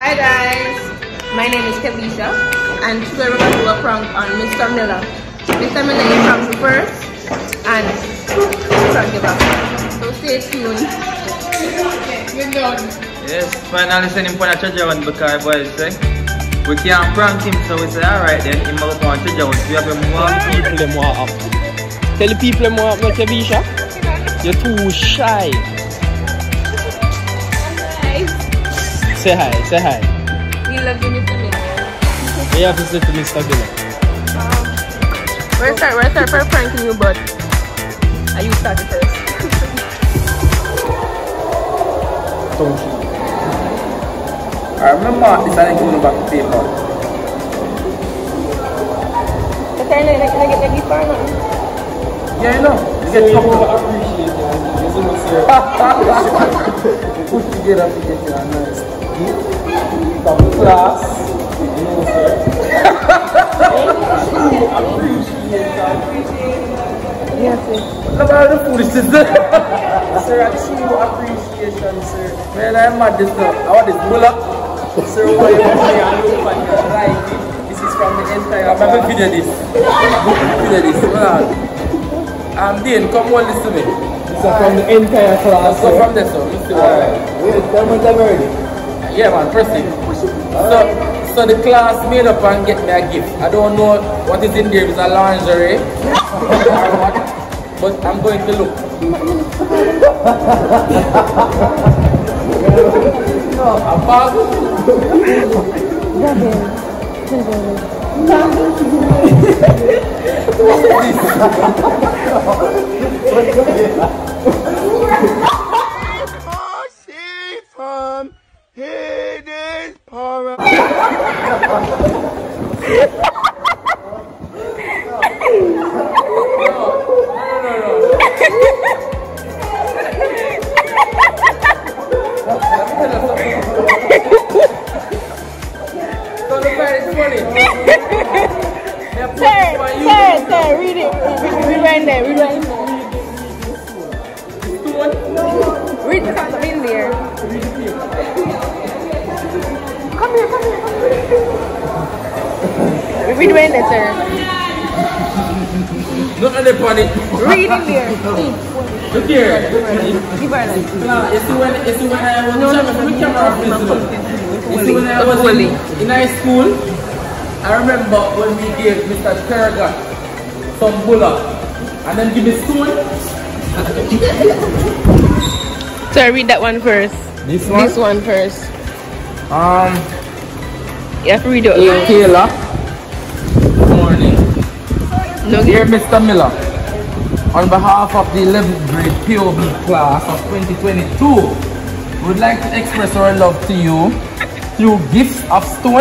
Hi guys, my name is Kevisha and today we're going to do a prank on Mr. Miller. Mr. Miller is prank first and prank you back. So stay tuned. You're done. Yes, finally send him for a charger one because boys say we can't prank him, so we say alright then him go for a charger one. We have more people them more up. Tell the people them more up, no Kevisha. You're too shy. Say hi, say hi. We love you, Mr. Miller. You have to say to Mr. Miller. We're start pranking you, but you started first. I remember this I didn't go back to paper. Okay, can I get the gift or not? Yeah, you know. You get so you appreciate it. Put together to get you a nice from class. You know, sir. Yes, sir. Look at the foolishness. Sir, a true appreciation, sir. Man, I'm mad this now. I want this bullet. Sir, what you say, I look on your right. This is from the entire I'm going to video this. Video this. Hold on. Dean, come on, listen to me. This is from the entire class. Let's go from there, so. Alright. Wait, tell me them already. Yeah, man, proceed. So the class made up and get me a gift. I don't know what is in there. It's a lingerie or what, but I'm going to look. A bag. From hidden power. Sir, read it. Rewind there, rewind there. Read the something in there. Come here. Rewind there, sir. Look at the funny. Read in there. Look here. Give her that. You see when I was in high school, I remember when we gave Mr. Kerrigan some bullet and then give me stone. So read that one first. This one? This one first. You have to read it. Taylor. Good morning. No, Dear Mr. Miller, on behalf of the 11th grade POB class of 2022, we would like to express our love to you through gifts of stone,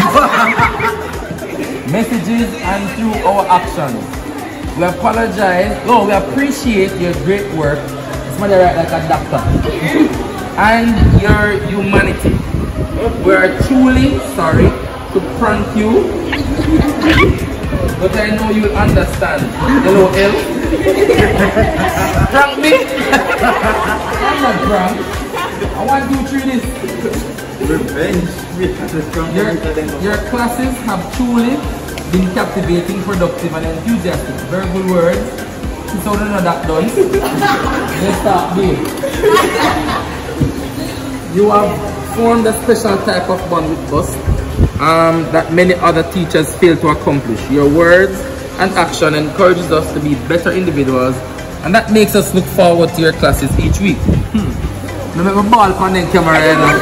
messages, and through our actions. We apologize. Oh, we appreciate your great work. It's mother right like a doctor. And your humanity. We are truly sorry to prank you, but I know you'll understand. Hello, L. Prank me? I'm not prank. I want you to read this. Revenge. Your classes have truly been captivating, productive, and enthusiastic. Very good words. So don't know that done. Let's start doing. You have formed a special type of bond with us that many other teachers fail to accomplish. Your words and action encourages us to be better individuals, and that makes us look forward to your classes each week. Let me make a ball on the camera right now.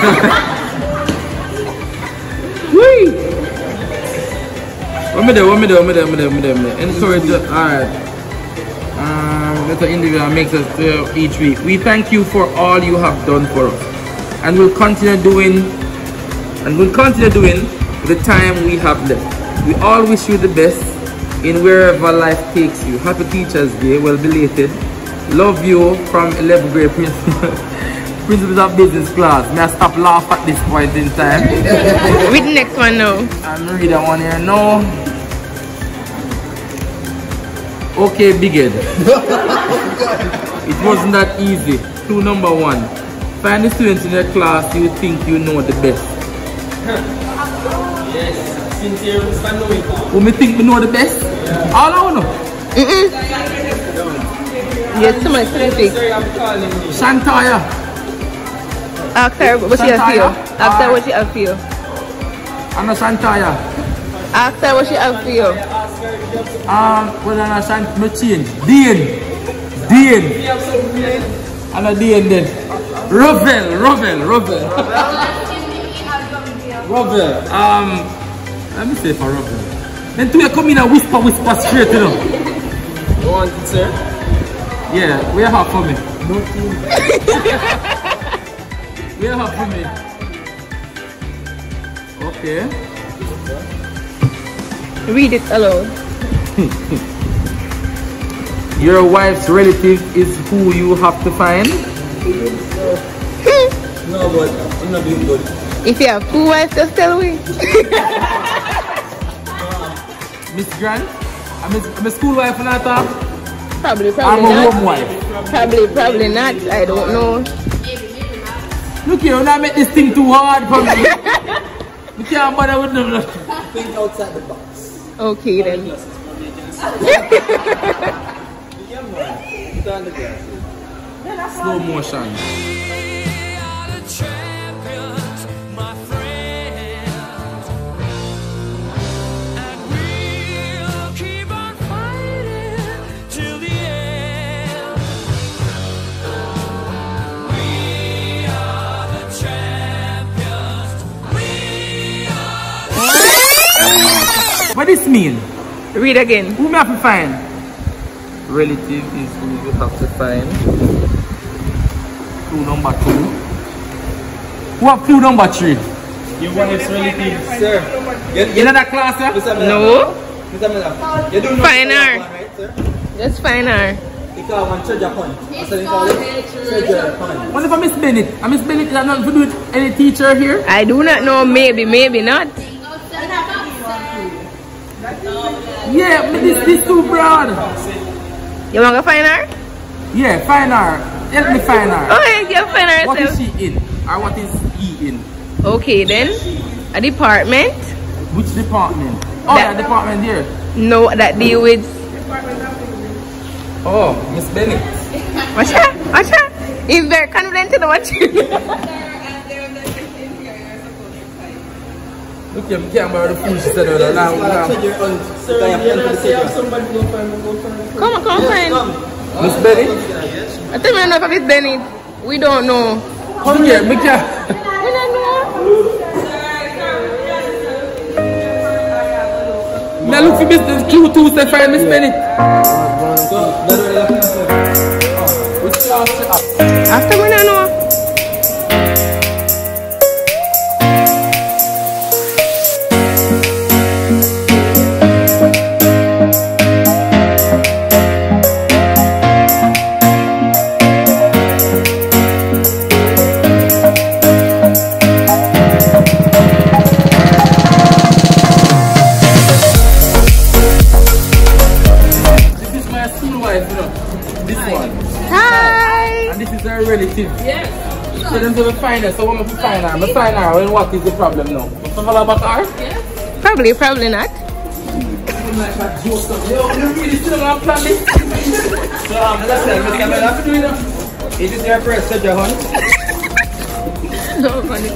What me do? Encourage us. Alright. Better individual makes us each week. We thank you for all you have done for us. And we'll continue doing the time we have left. We all wish you the best in wherever life takes you. Happy Teachers Day, well belated. Love you from 11th grade principles of business class. May I stop laugh at this point in time? Read the next one now. I'm reading one here now. Okay, big head. It wasn't that easy. Clue number 1. Find the students in your class you think you know the best. Yes, sincere stand knowing. Who me think me know the best? Yeah. All I know. Yes, too much specific. Shantaya. Ask her what she have for you. Ask her what she have for you. I'm a Shantaya. Ask her what she have for you. Well, I'm a Shantaya. Dean. I'm a Dean then. Rovel. Let me say for Rovel. Then two you come in and whisper straight, you know. You want it, sir? Yeah, we have for me. We have for me. Okay. Read it aloud. Your wife's relative is who you have to find. No, but I'm not doing good. If you have 2 wives, just tell me. Miss Grant, I'm a school wife and I talk. Probably I'm a not. home wife. Probably not. I don't know. Look here, when I make this thing too hard for me. We can't bother with them. Think outside the box. Okay then. Slow motion. What does this mean? Read again. Who may I have to find? Relative is who you have to find. Clue number 2. Who have clue number 3? You want its relative, sir. You know that class, sir? No. You don't know Find her. Right, sir? Just find her. Ikaw want treasure hunt. That's what they call it. Treasure hunt. What if I Miss Bennett? I Miss Bennett has nothing to do with any teacher here? I do not know. Maybe not. Yeah, but this too broad. You want to find her? Yeah, find her. Help me find her. Okay, you find her What yourself. is she in? Or what is he in? Okay then. A department. Which department? Oh, that department here. No, that deal with. Oh, Miss Bennett. Watch her. He's very confident in what you do. Look here, we can't borrow the food she said earlier. Now. Come on, find. Miss Bennett? I think we don't know if it's Bennett. We don't know. Come here, we can't. We don't know. Now look for Mr. Clue 2 to find Miss Bennett. After we don't know. Relative. Yes. So them to find her. So when I find her, I find her. Well, what is the problem now? Follow back her? Yes. Probably not. Is this your first treasure hunt? So funny.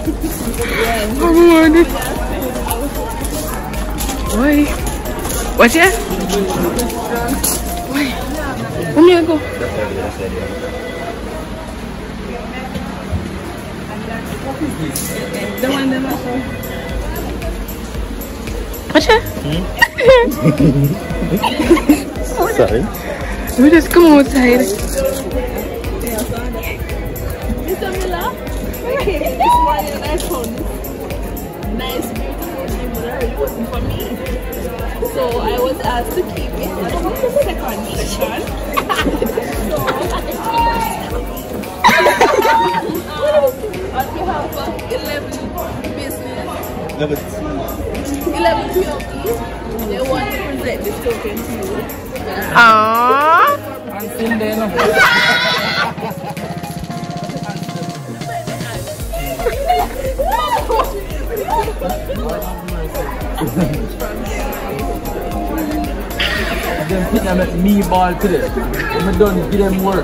Why? Watch it. Why? Come here, go. The one that I saw. Watch it. Sorry. We just come outside. Mr. Miller, this morning I found this nice, beautiful thing, but it wasn't for me. So I was asked to keep it. It's the second session. On behalf of 11 business, 11 POPs, they want to present this token to you. Aww. Until then. I make me ball today. I'm done give them work.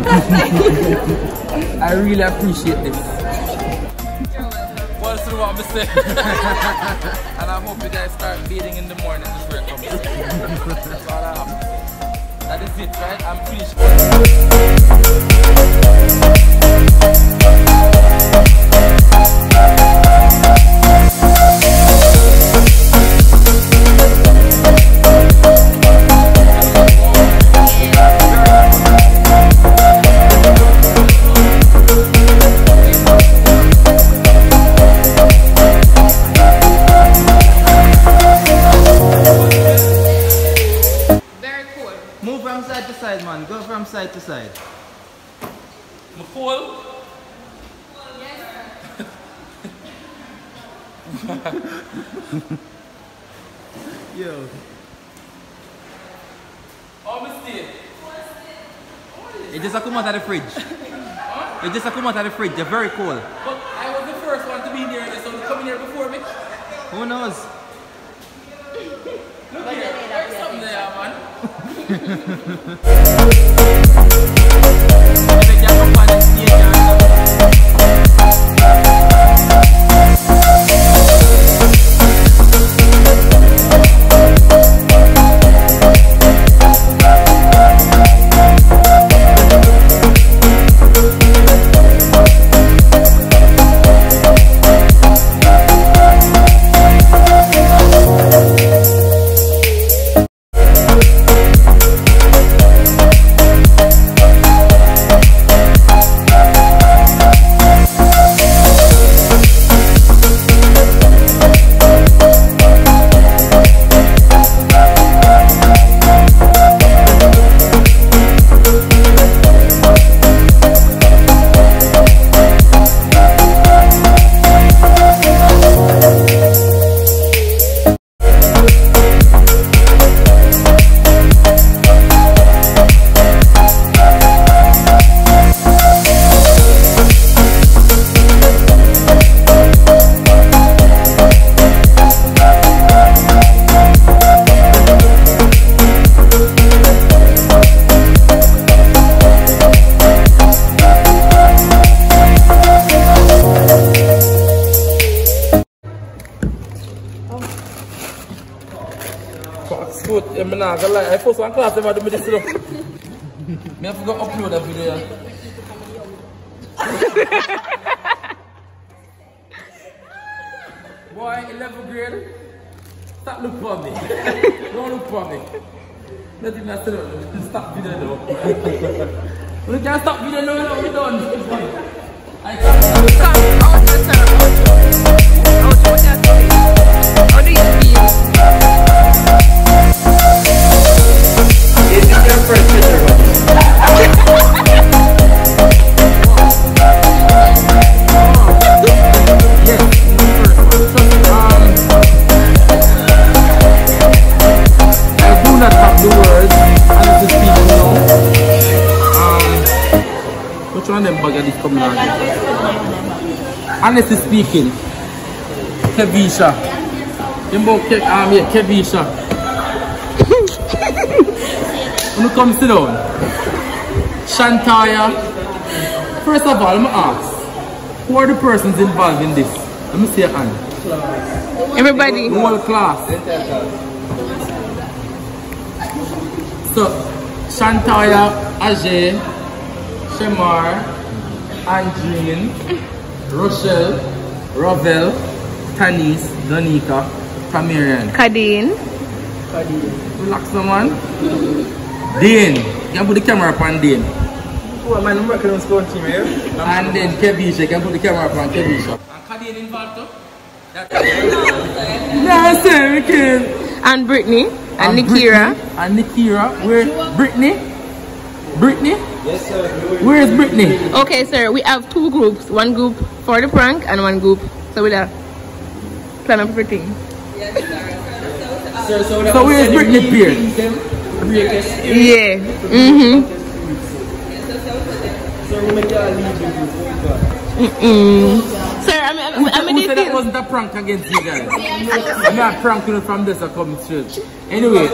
I really appreciate this. What's the what I say? And I hope you guys start bathing in the morning before it comes. That's all I have to say. That is it, right? I'm finished. Move from side to side, man. Go from side to side. Cool? Yo. Oh, mistake. It just come out of the fridge. It just come out of the fridge. They're very cold. But I was the first one to be near this, so you coming here before me. Who knows? Look here, there's something there, man. I'm not gonna lie, I first one class never do me this stuff. I forgot to upload that video. Boy, 11th grade, stop looking for me. Don't look for me. Nothing I said, stop video now. We can't stop video now, we're done. I can't stop. How do you feel? This is your first picture. I do not have the words, honestly speaking now. Which one of them bugger this coming on? Honestly speaking, Kevisha. Kevisha. When you come sit down, Shantaya, first of all, I'm going to ask, who are the persons involved in this? Let me see your hand. Everybody. The whole class. So, Shantaya, Ajay, Shemar, Andreen, Rochelle, Ravel, Tanis, Donika, Tamirian. Kadeen. Relax, man. Dane, you can put the camera upon Dane. Oh, man, I'm working on school team here. And then Kevisha, you can put the camera upon Kevisha. And Kadeen involved too? No, sir, we can. And Brittany. And Nikira. And Nikira. Where? Brittany? Brittany? Yes, sir. Where is Brittany? Okay, sir, we have two groups. One group for the prank and one group. So we have plan up everything. So where is Brittany Pierce? Yeah. So we make y'all leave the group. Sir, I Who said that wasn't a prank against you guys? I'm not pranking from this or coming straight. Anyway.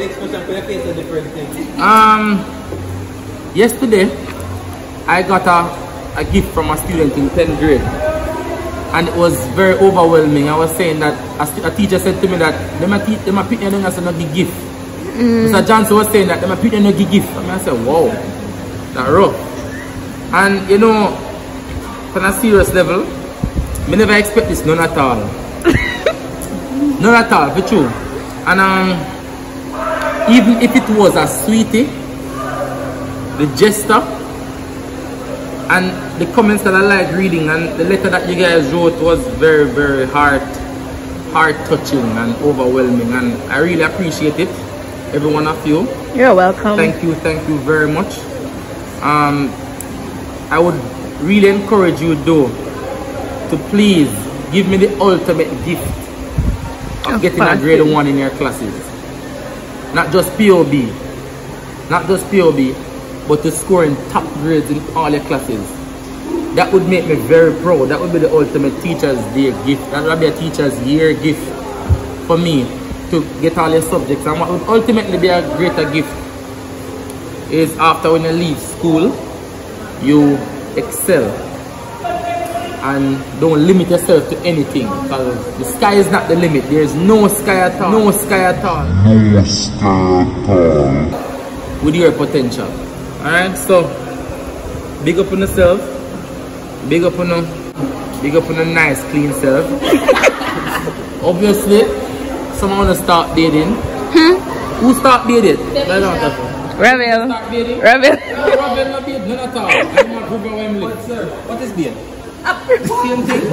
Yesterday, I got a gift from a student in 10th grade. And it was very overwhelming. I was saying that a teacher said to me that they might pick you as a gift. Mr. Johnson was saying that they might pick you a gift. And I said, wow, that's rough. And you know, on a serious level, I never expect this, none at all. None at all, for true. And even if it was a sweetie, the gesture, and the comments that I like reading, and the letter that you guys wrote was very, very heart-touching and overwhelming, and I really appreciate it, every one of you. You're welcome. Thank you very much. I would really encourage you though to please give me the ultimate gift of getting a grade 1 in your classes. Not just POB, but to score in top grades in all your classes. That would make me very proud. That would be the ultimate Teacher's Day gift. That would be a Teacher's Year gift for me, to get all your subjects. And what would ultimately be a greater gift is after when you leave school, you excel and don't limit yourself to anything, because the sky is not the limit. There is no sky at all. No sky at all. No sky at all. With your potential. Alright, so big up on yourself. Big up on a nice clean self. Obviously, someone wanna start dating. Who start dating? Rebel. Start dating? Rebel. Rebel not date, none at all. I'm not Rebel where I'm living. Sir, what is date? Same thing.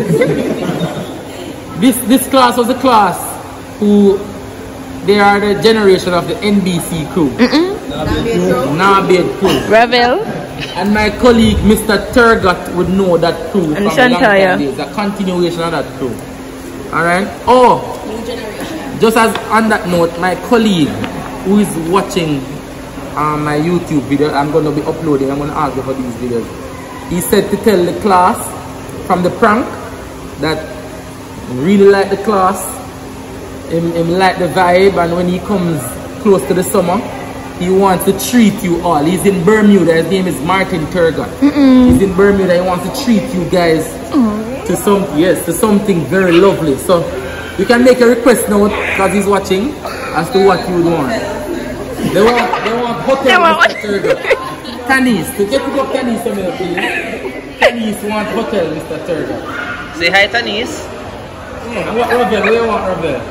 This class was a class who they are the generation of the NBC crew. Nabed crew. Rebel. And my colleague Mr. Turgot would know that crew And from Shantaya. days, a continuation of that crew. Alright? Oh, just as on that note, my colleague who is watching my YouTube video, I'm going to be uploading, I'm going to ask you for these videos. He said to tell the class from the prank that he really like the class, him like the vibe, and when he comes close to the summer, he wants to treat you all. He's in Bermuda. His name is Martin Turgot. He's in Bermuda. He wants to treat you guys to something very lovely. So you can make a request now because he's watching as to what you would want. They want hotel, Mr. Turgot. Tanis, to get to go Tanis a minute, please. Tanis want hotel, Mr. Turgot. Say hi, Tanis. Yeah, what Rebel? Where you want Rebel?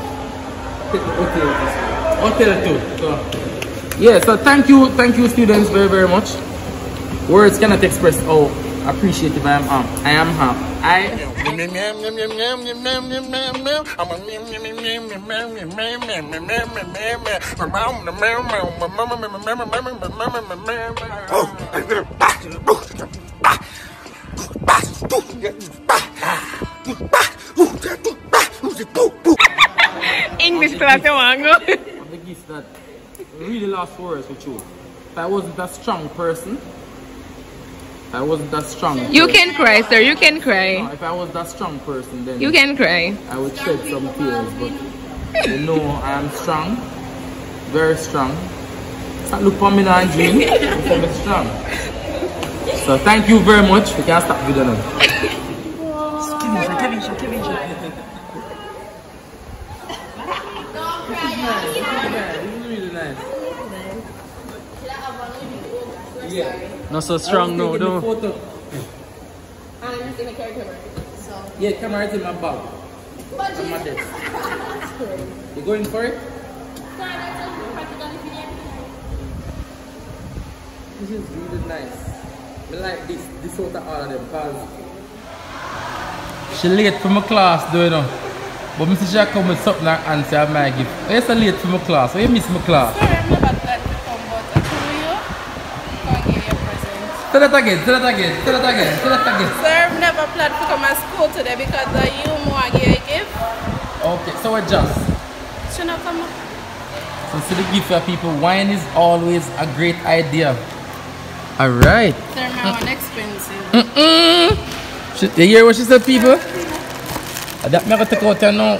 Hotel too. So. Yeah, so thank you students very much. Words cannot express how appreciative I am. English class, you want to go? The gift that really lost words with you. If I wasn't a strong person, You can cry, sir. You can cry. No, if I was that strong person, then You can cry. I would shed some tears. But you know, I am strong, very strong. Look for me now and dream. Look for me strong. So thank you very much. We can stop video now. Kevin. Really nice. Yeah. Not so strong, no. Yeah, camera is in my bag. On my desk. You going for it? This is really nice. I like this sort of all of them because she late for my class though, you know. But Mr. She come with something like answer my gift. Why you so late for my class? Why you miss my class? Sorry, I'm never glad to come, but I told you, I can't give you a present. Say that again. Sir, I'm never planned to come to school today because you want to give a gift. Okay, so adjust. Should not come up. So see the gift for people. Wine is always a great idea. Alright. Sir, my one expensive. You hear what she said, people? That me gonna take out here now.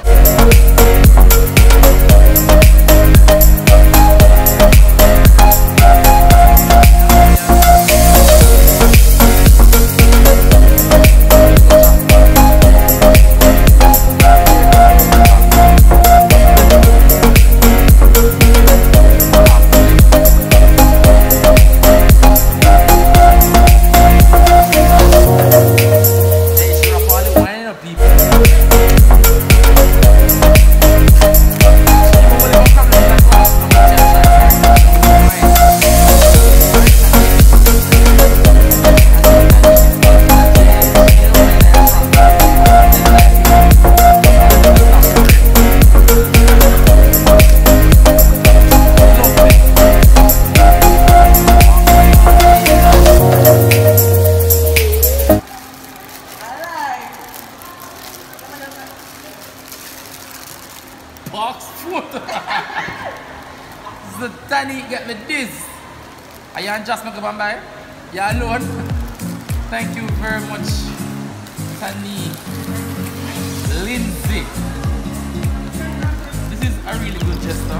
Box foot. So Danny get me this. Are you just not going by? You alone? Thank you very much, Tani Lindsay. This is a really good gesture.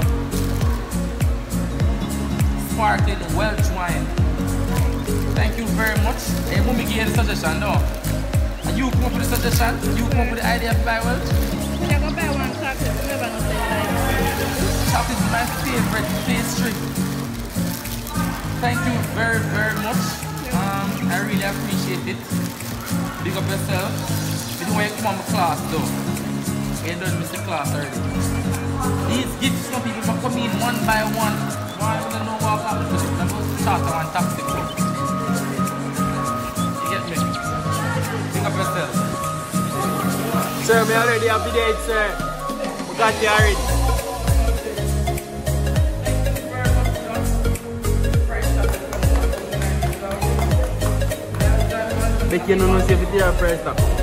Sparkling Welsh wine. Thank you very much. Hey, mommy gave the suggestion, no? And you come up with the suggestion? You come up with the idea of buy Welsh? I'm going to buy one chocolate. I'm never going to say Chocolate is my favorite pastry. Thank you very, very much. I really appreciate it. Big up yourself. You know when you come on my class though. You don't miss the class already. These gifts, some people will come in one by one. Why I don't know what happened to them. I'm going to charter one taxi club. You get me? Big up yourself. Sir, me already have the date, sir. We got you already. Make you know if you have a price tag.